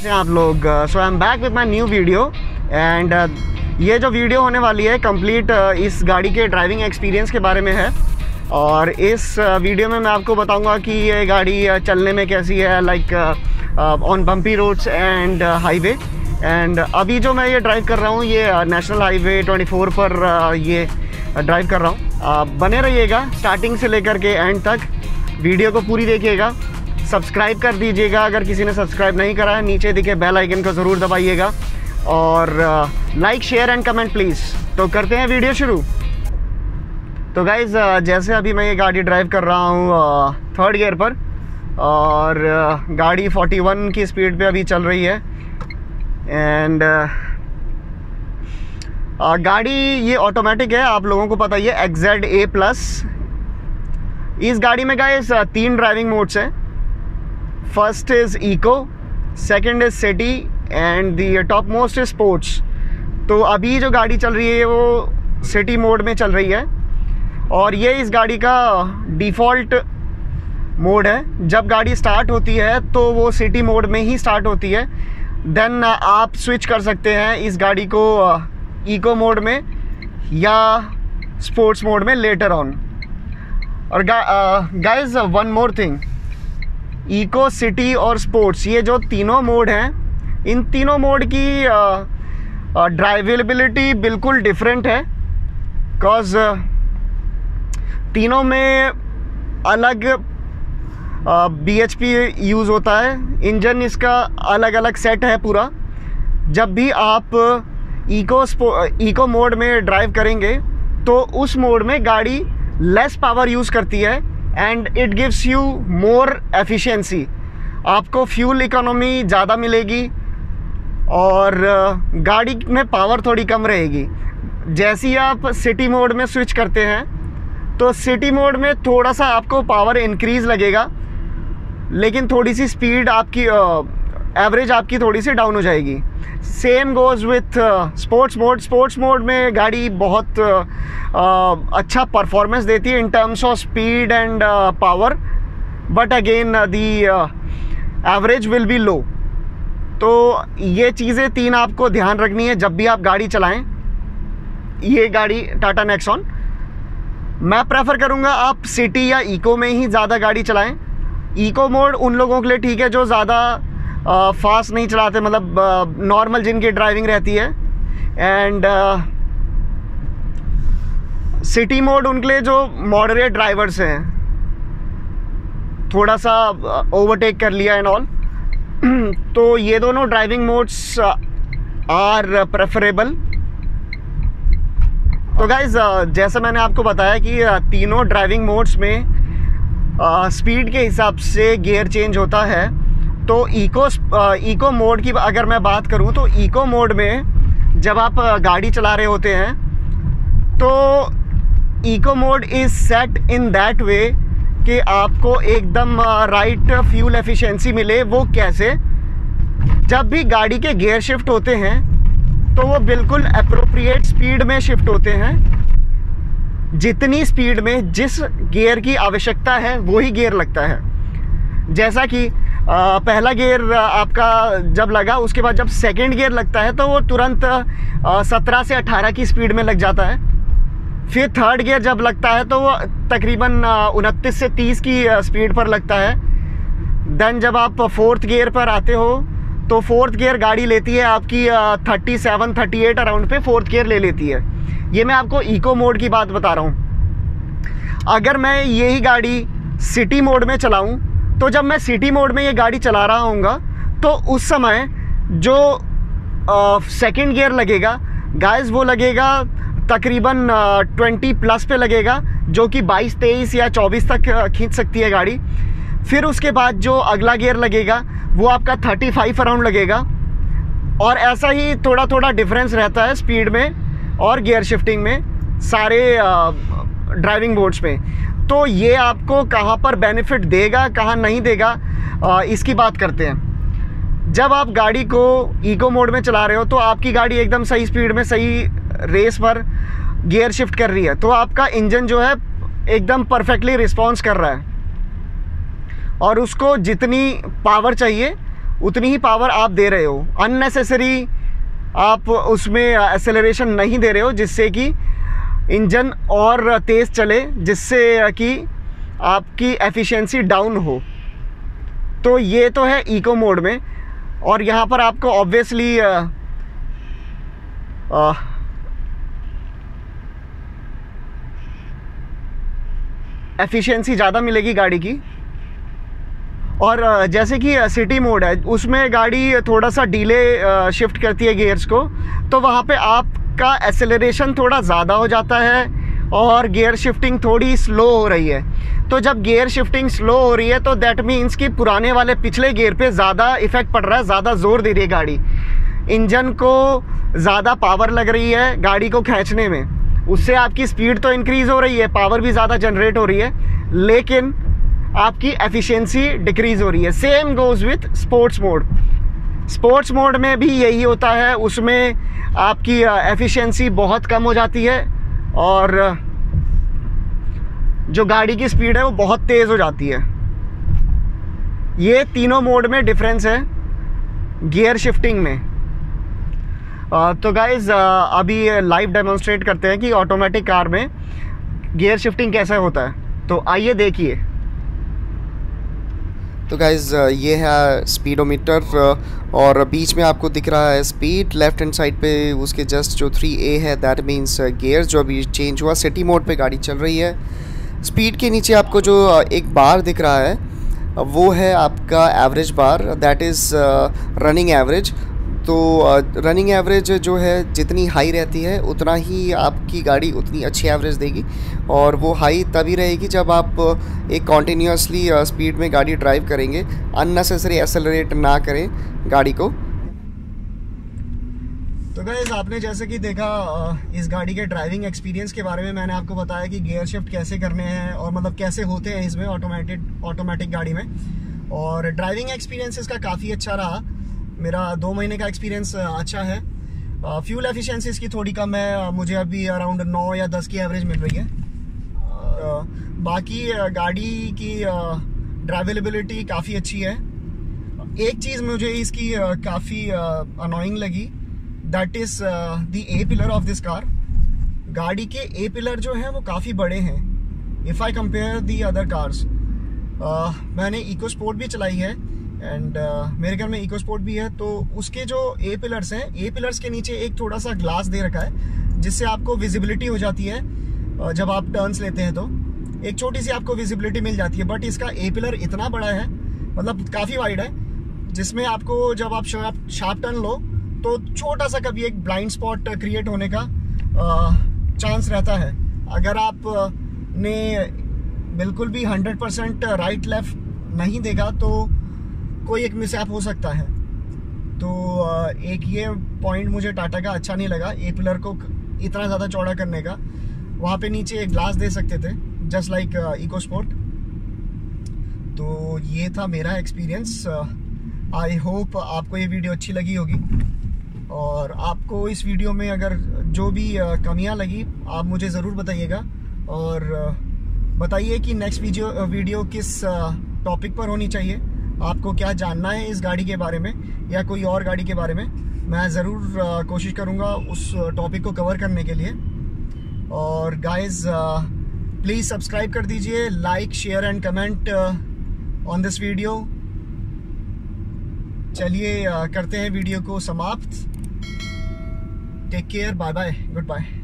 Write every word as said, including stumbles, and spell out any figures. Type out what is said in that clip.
कैसे हैं आप लोग। So I am back with my new video and ये जो वीडियो होने वाली है कंप्लीट uh, इस गाड़ी के ड्राइविंग एक्सपीरियंस के बारे में है। और इस वीडियो uh, में मैं आपको बताऊंगा कि ये गाड़ी uh, चलने में कैसी है, like on bumpy roads and highway. And अभी जो मैं ये ड्राइव कर रहा हूँ ये नेशनल हाईवे चौबीस पर uh, ये ड्राइव कर रहा हूँ। uh, बने रहिएगा स्टार्टिंग से लेकर के एंड तक, वीडियो को पूरी देखिएगा। सब्सक्राइब कर दीजिएगा अगर किसी ने सब्सक्राइब नहीं करा है, नीचे दिखे बेल आइकन को ज़रूर दबाइएगा और like share and comment please. तो करते हैं वीडियो शुरू। तो गाइज़ uh, जैसे अभी मैं ये गाड़ी ड्राइव कर रहा हूँ थर्ड गियर पर और uh, गाड़ी इकतालीस की स्पीड पे अभी चल रही है। एंड uh, uh, गाड़ी ये ऑटोमेटिक है, आप लोगों को पता ही है, एक्स जेड ए प्लस। इस गाड़ी में गाइस तीन ड्राइविंग मोड्स हैं। First is eco, second is city and the top most is sports. तो अभी जो गाड़ी चल रही है वो सिटी मोड में चल रही है और ये इस गाड़ी का डिफ़ॉल्ट मोड है। जब गाड़ी स्टार्ट होती है तो वो सिटी मोड में ही स्टार्ट होती है, देन आप स्विच कर सकते हैं इस गाड़ी को इको मोड में या स्पोर्ट्स मोड में लेटर ऑन। और guys one more thing, eco, city और स्पोर्ट्स, ये जो तीनों मोड हैं, इन तीनों मोड की ड्राइवेबिलिटी uh, uh, बिल्कुल डिफरेंट है। बिकॉज uh, तीनों में अलग बी एच पी यूज़ होता है, इंजन इसका अलग अलग सेट है पूरा। जब भी आप इको इको मोड में ड्राइव करेंगे तो उस मोड में गाड़ी लेस पावर यूज़ करती है and it gives you more efficiency. आपको फ्यूल इकोनॉमी ज़्यादा मिलेगी और गाड़ी में पावर थोड़ी कम रहेगी। जैसे ही आप सिटी मोड में स्विच करते हैं तो सिटी मोड में थोड़ा सा आपको पावर इंक्रीज़ लगेगा, लेकिन थोड़ी सी स्पीड आपकी एवरेज uh, आपकी थोड़ी सी डाउन हो जाएगी। Same goes with sports mode. Sports mode में गाड़ी बहुत uh, uh, अच्छा परफॉर्मेंस देती है in terms of speed and power, but again the average will be low. तो ये चीज़ें तीन आपको ध्यान रखनी है जब भी आप गाड़ी चलाएं। ये गाड़ी टाटा नेक्सॉन, मैं प्रेफर करूँगा आप सिटी या इको में ही ज़्यादा गाड़ी चलाएं। इको मोड उन लोगों के लिए ठीक है जो ज़्यादा फास्ट uh, नहीं चलाते, मतलब नॉर्मल uh, जिनकी ड्राइविंग रहती है। एंड सिटी मोड उनके लिए जो मॉडरेट ड्राइवर्स हैं, थोड़ा सा ओवरटेक uh, कर लिया एंड ऑल। तो ये दोनों ड्राइविंग मोड्स आर प्रेफरेबल। तो गाइज uh, जैसे मैंने आपको बताया कि uh, तीनों ड्राइविंग मोड्स में स्पीड uh, के हिसाब से गियर चेंज होता है। तो इको इको मोड की अगर मैं बात करूं तो इको मोड में जब आप गाड़ी चला रहे होते हैं तो eco mode is set in that way कि आपको एकदम राइट फ्यूल एफिशिएंसी मिले। वो कैसे? जब भी गाड़ी के गियर शिफ्ट होते हैं तो वो बिल्कुल अप्रोप्रिएट स्पीड में शिफ्ट होते हैं। जितनी स्पीड में जिस गियर की आवश्यकता है वही गियर लगता है। जैसा कि आ, पहला गियर आपका जब लगा, उसके बाद जब सेकंड गियर लगता है तो वो तुरंत सत्रह से अठारह की स्पीड में लग जाता है। फिर थर्ड गियर जब लगता है तो वो तकरीबन उनतीस से तीस की स्पीड पर लगता है। देन जब आप फोर्थ गियर पर आते हो तो फोर्थ गियर गाड़ी लेती है आपकी thirty seven thirty eight around पे फोर्थ गियर ले लेती है। ये मैं आपको इको मोड की बात बता रहा हूँ। अगर मैं यही गाड़ी सिटी मोड में चलाऊँ तो जब मैं सिटी मोड में ये गाड़ी चला रहा हूँगा तो उस समय जो सेकंड गियर लगेगा गाइस वो लगेगा तकरीबन ट्वेंटी प्लस पे लगेगा, जो कि बाईस तेईस या चौबीस तक खींच सकती है गाड़ी। फिर उसके बाद जो अगला गियर लगेगा वो आपका थर्टी फाइव अराउंड लगेगा। और ऐसा ही थोड़ा थोड़ा डिफरेंस रहता है स्पीड में और गियर शिफ्टिंग में सारे ड्राइविंग मोड्स में। तो ये आपको कहाँ पर बेनिफिट देगा कहाँ नहीं देगा, आ, इसकी बात करते हैं। जब आप गाड़ी को इको मोड में चला रहे हो तो आपकी गाड़ी एकदम सही स्पीड में सही रेस पर गियर शिफ्ट कर रही है, तो आपका इंजन जो है एकदम परफेक्टली रिस्पॉन्स कर रहा है और उसको जितनी पावर चाहिए उतनी ही पावर आप दे रहे हो। अननेसेसरी आप उसमें एक्सेलरेशन नहीं दे रहे हो जिससे कि इंजन और तेज़ चले, जिससे कि आपकी एफिशिएंसी डाउन हो। तो ये तो है इको मोड में। और यहाँ पर आपको ऑब्वियसली एफिशिएंसी ज़्यादा मिलेगी गाड़ी की। और जैसे कि सिटी मोड है, उसमें गाड़ी थोड़ा सा डिले शिफ्ट करती है गियर्स को, तो वहाँ पे आपका एक्सेलरेशन थोड़ा ज़्यादा हो जाता है और गियर शिफ्टिंग थोड़ी स्लो हो रही है। तो जब गियर शिफ्टिंग स्लो हो रही है तो दैट मीन्स कि पुराने वाले पिछले गियर पे ज़्यादा इफ़ेक्ट पड़ रहा है, ज़्यादा ज़ोर दे रही है गाड़ी, इंजन को ज़्यादा पावर लग रही है गाड़ी को खींचने में। उससे आपकी स्पीड तो इंक्रीज़ हो रही है, पावर भी ज़्यादा जनरेट हो रही है, लेकिन आपकी एफिशिएंसी डिक्रीज़ हो रही है। Same goes with sports mode. Sports mode में भी यही होता है, उसमें आपकी एफिशिएंसी बहुत कम हो जाती है और जो गाड़ी की स्पीड है वो बहुत तेज़ हो जाती है। ये तीनों मोड में डिफरेंस है गियर शिफ्टिंग में। आ, तो गाइज़ अभी लाइव डेमोन्स्ट्रेट करते हैं कि ऑटोमेटिक कार में गियर शिफ्टिंग कैसे होता है, तो आइए देखिए। तो गाइज़ ये है स्पीडोमीटर और बीच में आपको दिख रहा है स्पीड, लेफ्ट हैंड साइड पे उसके जस्ट जो थ्री ए है दैट मीन्स गियर जो अभी चेंज हुआ, सिटी मोड पे गाड़ी चल रही है। स्पीड के नीचे आपको जो एक बार दिख रहा है वो है आपका average bar, that is running average. तो रनिंग uh, एवरेज जो है जितनी हाई रहती है उतना ही आपकी गाड़ी उतनी अच्छी एवरेज देगी, और वो हाई तभी रहेगी जब आप एक कॉन्टीन्यूसली स्पीड में गाड़ी ड्राइव करेंगे, अननेसेसरी एक्सेलरेट ना करें गाड़ी को। तो गाइस आपने जैसे कि देखा इस गाड़ी के ड्राइविंग एक्सपीरियंस के बारे में, मैंने आपको बताया कि गियर शिफ्ट कैसे करने हैं और मतलब कैसे होते हैं इसमें ऑटोमेटिक ऑटोमेटिक गाड़ी में। और ड्राइविंग एक्सपीरियंस इसका काफ़ी अच्छा रहा। मेरा दो महीने का एक्सपीरियंस अच्छा है। फ्यूल एफिशिएंसी इसकी थोड़ी कम है, मुझे अभी अराउंड नौ या दस की एवरेज मिल रही है। uh, बाकी गाड़ी की ड्राइवेबिलिटी काफ़ी अच्छी है। एक चीज़ मुझे इसकी काफ़ी अनोइंग लगी, that is the A pillar of this car. गाड़ी के ए पिलर जो हैं वो काफ़ी बड़े हैं if I compare the other cars. मैंने इको स्पोर्ट भी चलाई है एंड uh, मेरे घर में इको स्पोर्ट भी है, तो उसके जो ए पिलर्स हैं, ए पिलर्स के नीचे एक थोड़ा सा ग्लास दे रखा है जिससे आपको विजिबिलिटी हो जाती है। uh, जब आप टर्न्स लेते हैं तो एक छोटी सी आपको विजिबिलिटी मिल जाती है। बट इसका ए पिलर इतना बड़ा है, मतलब काफ़ी वाइड है, जिसमें आपको जब आप शार्प शार्प टर्न लो तो छोटा सा कभी एक ब्लाइंड स्पॉट क्रिएट होने का चांस रहता है। अगर आप ने बिल्कुल भी हंड्रेड परसेंट राइट लेफ्ट नहीं देखा तो कोई एक मिसहैप हो सकता है। तो एक ये पॉइंट मुझे टाटा का अच्छा नहीं लगा, ए पिलर को इतना ज़्यादा चौड़ा करने का। वहाँ पे नीचे एक ग्लास दे सकते थे जस्ट लाइक इको स्पोर्ट। तो ये था मेरा एक्सपीरियंस। आई होप आपको ये वीडियो अच्छी लगी होगी, और आपको इस वीडियो में अगर जो भी कमियां लगी आप मुझे ज़रूर बताइएगा, और बताइए कि नेक्स्ट वीडियो वीडियो किस टॉपिक पर होनी चाहिए, आपको क्या जानना है इस गाड़ी के बारे में या कोई और गाड़ी के बारे में। मैं ज़रूर कोशिश करूँगा उस टॉपिक को कवर करने के लिए। और गाइज़ प्लीज़ सब्सक्राइब कर दीजिए, like share and comment on this video. चलिए करते हैं वीडियो को समाप्त। Take care, bye bye, good bye.